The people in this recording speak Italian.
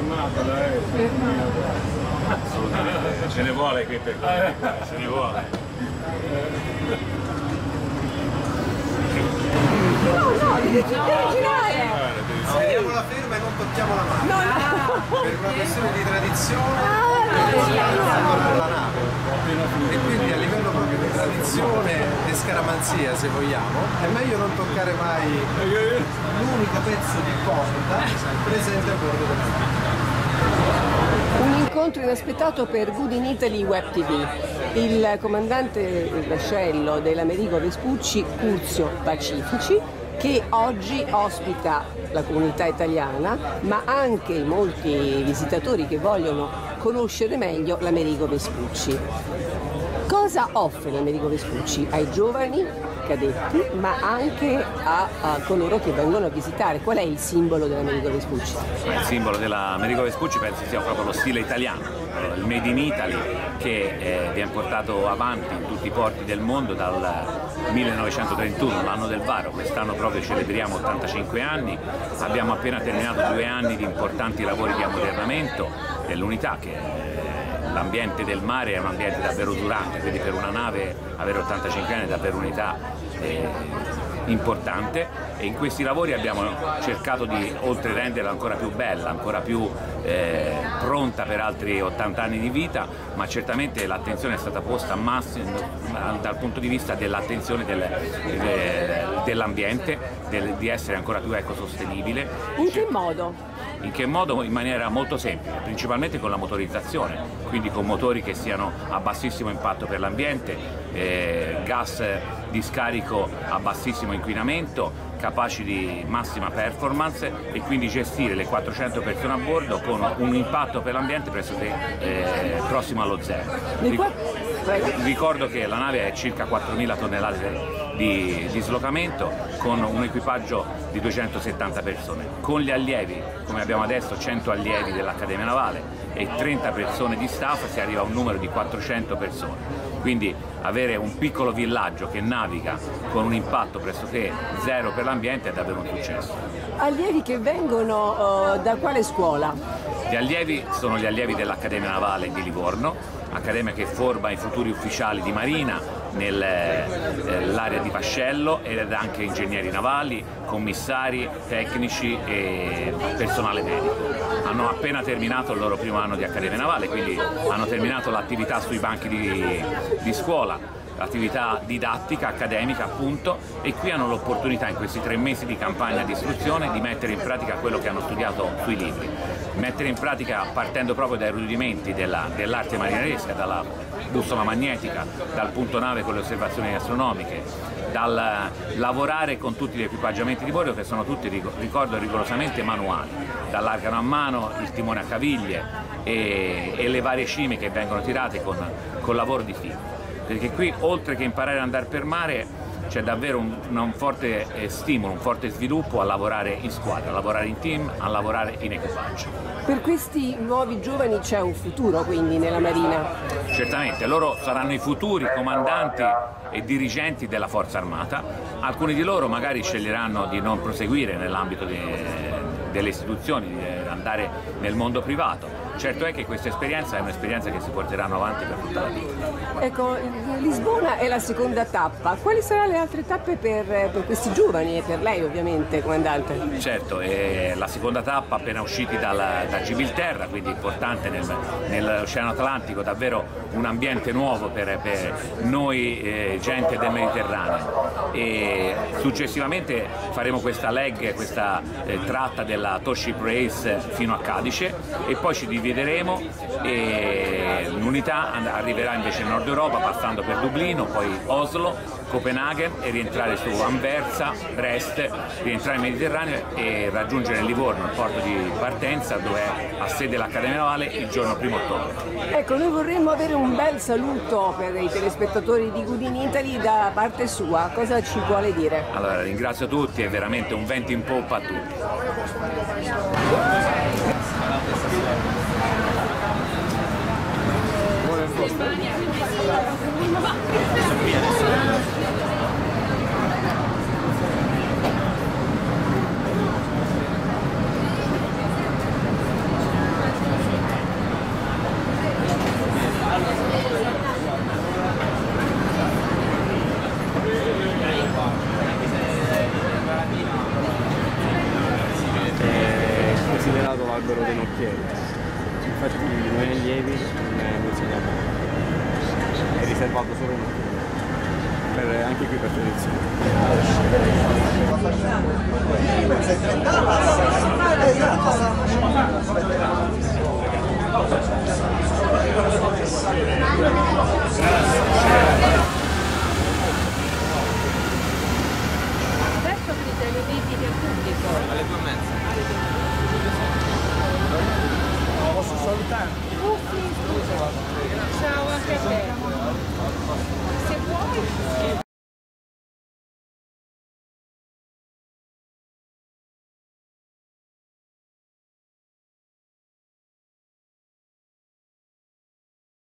fermata lei. Assolutamente, ce ne vuole qui per ce ne vuole. No, devi girare! Vediamo la ferma e non tocchiamo la mano. No, no! Per una questione di tradizione la nave. E quindi a livello proprio di tradizione e scaramanzia, se vogliamo, è meglio non toccare mai l'unico pezzo di corda presente a bordo della nave. Un incontro inaspettato per Good in Italy Web TV. Il comandante vascello dell'Americo Vespucci, Curzio Pacifici, che oggi ospita la comunità italiana, ma anche molti visitatori che vogliono conoscere meglio l'Americo Vespucci. Cosa offre l'Americo Vespucci ai giovani cadetti, ma anche a coloro che vengono a visitare? Qual è il simbolo dell'Americo Vespucci? Il simbolo dell'Americo Vespucci penso sia proprio lo stile italiano, il Made in Italy, che viene portato avanti in tutti i porti del mondo dal 1931, l'anno del varo. Quest'anno proprio celebriamo 85 anni, abbiamo appena terminato 2 anni di importanti lavori di ammodernamento dell'unità, che l'ambiente del mare è un ambiente davvero durante, quindi per una nave avere 85 anni è davvero un'età importante, e in questi lavori abbiamo cercato di, oltre renderla ancora più bella, ancora più pronta per altri 80 anni di vita, ma certamente l'attenzione è stata posta a massimo dal punto di vista dell'attenzione dell'ambiente, di essere ancora più ecosostenibile. In che modo? In che modo? In maniera molto semplice, principalmente con la motorizzazione, quindi con motori che siano a bassissimo impatto per l'ambiente, gas di scarico a bassissimo inquinamento, capaci di massima performance, e quindi gestire le 400 persone a bordo con un impatto per l'ambiente pressoché prossimo allo zero. Ricordo che la nave è circa 4.000 tonnellate di dislocamento, con un equipaggio di 270 persone. Con gli allievi, come abbiamo adesso 100 allievi dell'Accademia Navale e 30 persone di staff, si arriva a un numero di 400 persone. Quindi avere un piccolo villaggio che naviga con un impatto pressoché zero per l'ambiente è davvero un successo. Allievi che vengono da quale scuola? Gli allievi sono gli allievi dell'Accademia Navale di Livorno, accademia che forma i futuri ufficiali di Marina nell'area di Vascello, ed anche ingegneri navali, commissari, tecnici e personale medico. Hanno appena terminato il loro primo anno di Accademia Navale, quindi hanno terminato l'attività sui banchi di scuola, l'attività didattica, accademica appunto, e qui hanno l'opportunità in questi 3 mesi di campagna di istruzione di mettere in pratica quello che hanno studiato sui libri, mettere in pratica partendo proprio dai rudimenti dell'arte marineresca, dalla bussola magnetica, dal punto nave con le osservazioni astronomiche, dal lavorare con tutti gli equipaggiamenti di bordo che sono tutti, ricordo, rigorosamente manuali, dall'argano a mano, il timone a caviglie e le varie cime che vengono tirate con lavoro di filo. Perché qui, oltre che imparare ad andare per mare, c'è davvero un forte stimolo, un forte sviluppo a lavorare in squadra, a lavorare in team, a lavorare in equipaggio. Per questi nuovi giovani c'è un futuro quindi nella Marina? Certamente, loro saranno i futuri comandanti e dirigenti della Forza Armata. Alcuni di loro magari sceglieranno di non proseguire nell'ambito delle istituzioni, di andare nel mondo privato. Certo è che questa esperienza è un'esperienza che si porteranno avanti per tutta la vita. Ecco, Lisbona è la seconda tappa. Quali saranno le altre tappe per questi giovani e per lei ovviamente, comandante? Certo, è la seconda tappa appena usciti da Gibilterra, quindi importante nell'Oceano Atlantico, davvero un ambiente nuovo per noi gente del Mediterraneo. E successivamente faremo questa leg, questa tratta della Toship Race fino a Cadice, e poi ci divideremo e l'unità arriverà invece in Nord Europa passando per Dublino, poi Oslo, Copenaghen e rientrare su Anversa, Brest, rientrare in Mediterraneo e raggiungere Livorno, il porto di partenza dove ha sede l'Accademia Navale il giorno 1° ottobre. Ecco, noi vorremmo avere un bel saluto per i telespettatori di Good in Italy da parte sua, cosa ci vuole dire? Allora, ringrazio tutti e veramente un vento in poppa a tutti. considerato l'albero dei nocchieri, infatti noi allievi non insegniamo, è riservato solo ai nocchieri, anche qui per tradizione.